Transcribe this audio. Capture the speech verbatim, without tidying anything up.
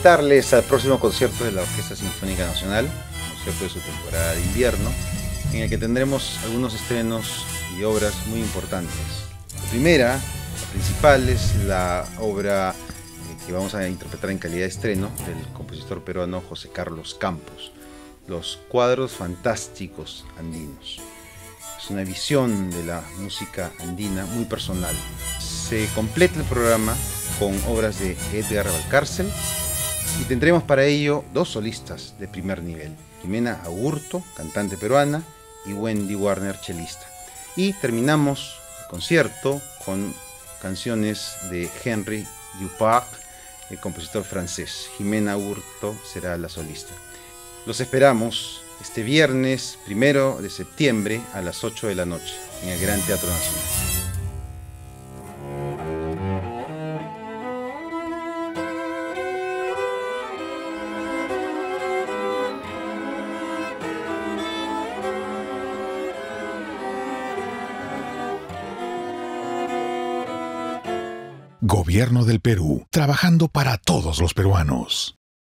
invitarles al próximo concierto de la Orquesta Sinfónica Nacional, concierto de su temporada de invierno, en el que tendremos algunos estrenos y obras muy importantes. La primera, la principal, es la obra que vamos a interpretar en calidad de estreno del compositor peruano José Carlos Campos, Los Cuadros Fantásticos Andinos. Es una visión de la música andina muy personal. Se completa el programa con obras de Edgar Valcárcel y tendremos para ello dos solistas de primer nivel, Jimena Agurto, cantante peruana, y Wendy Warner, chelista. Y terminamos el concierto con canciones de Henry Dupart, el compositor francés. Jimena Agurto será la solista. Los esperamos este viernes primero de septiembre a las ocho de la noche en el Gran Teatro Nacional. Gobierno del Perú, trabajando para todos los peruanos.